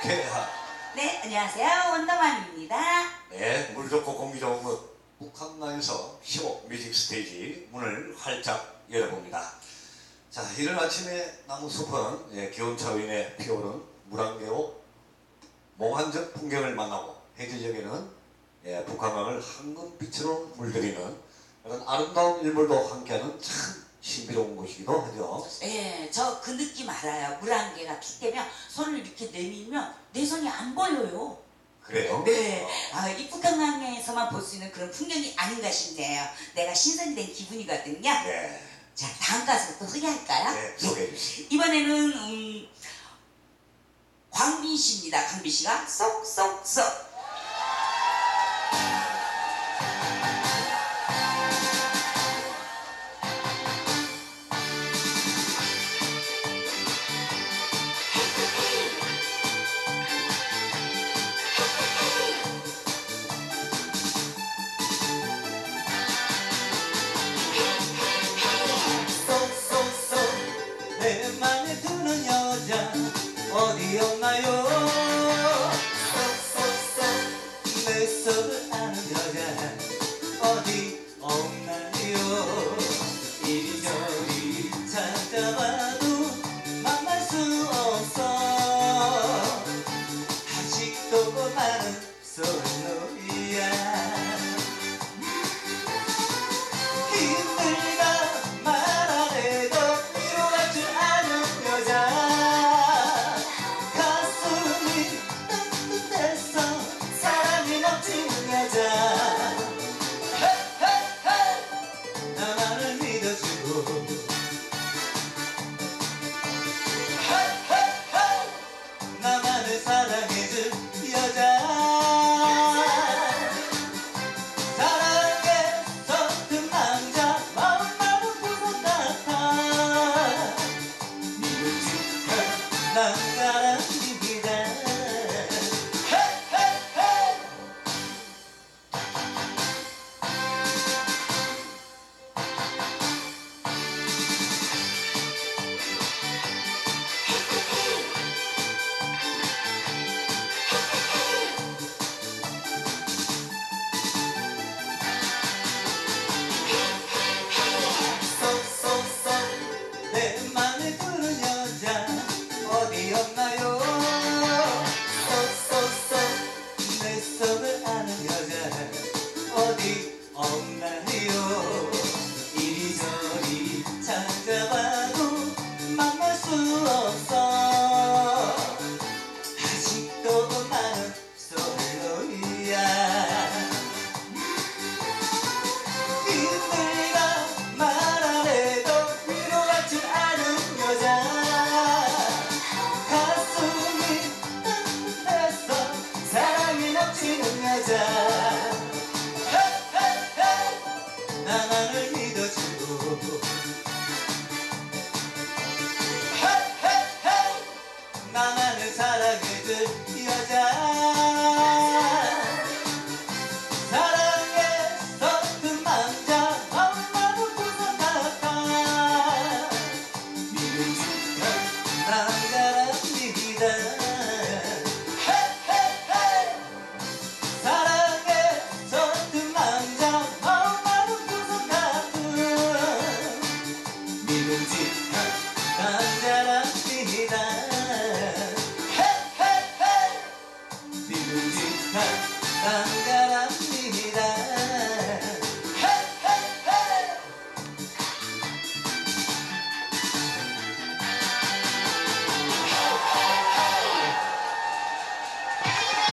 개하. 네, 안녕하세요. 원더맘입니다. 네, 물 좋고 공기 좋은 곳 북한강에서 15 뮤직 스테이지 문을 활짝 열어봅니다. 자, 이른 아침에 나무숲은 기온차로 인해 피어오른 물안개로 몽환적 풍경을 만나고 해질녘에는 북한강을 황금빛으로 물들이는 그런 아름다운 일몰도 함께하는 참 신비로운 곳이기도 하죠. 예, 저 그 느낌 알아요. 물안개가 핏대면 손을 이렇게 내밀면 내 손이 안 보여요. 그래요? 네, 이 북한강에서만 볼 수 있는 그런 풍경이 아닌가 싶네요. 내가 신선이 된 기분이거든요. 네. 자, 다음 가수부터 소개할까요? 네, 소개해 주시죠. 이번에는 광빈 씨입니다. 광빈 씨가 쏙쏙쏙. 내 맘에 드는 여자 어디 없나요? 쏙쏙쏙 내 속을 아는 여자 어디 없나요? 이리저리 찾아봐도 만날 수 없어. 아직도 나는 솔로야. 힘들다 말 안 해도 위로할 줄 아는 여자. 가슴이 따뜻해서 사랑이 넘치는 여자. 나만을 믿어주고 나만을 사랑해줄 여자. 남자랍니다. 쏙쏙쏙 내 맘에 드는 여자 어디 없나요? 쏙쏙쏙 내 속을 아는 여자 어디 없나요? 이리저리 찾아봐도 만날 수 없어. 아직도 나는 솔로야. 힘들다 말 안 해도 위로할 줄 아는 여자. 가슴이 따뜻해서 사랑이 넘치는 여자. 나만을 믿어주고 나만을 사랑해줄 여자. 사랑했었던 남자 얼마나 부산 같아. 믿음 주던 남자랍니다. 사랑했었던 남자 얼마나 부산 같은 믿음 주던 남자랍니다. 믿음 주던 남자랍니다.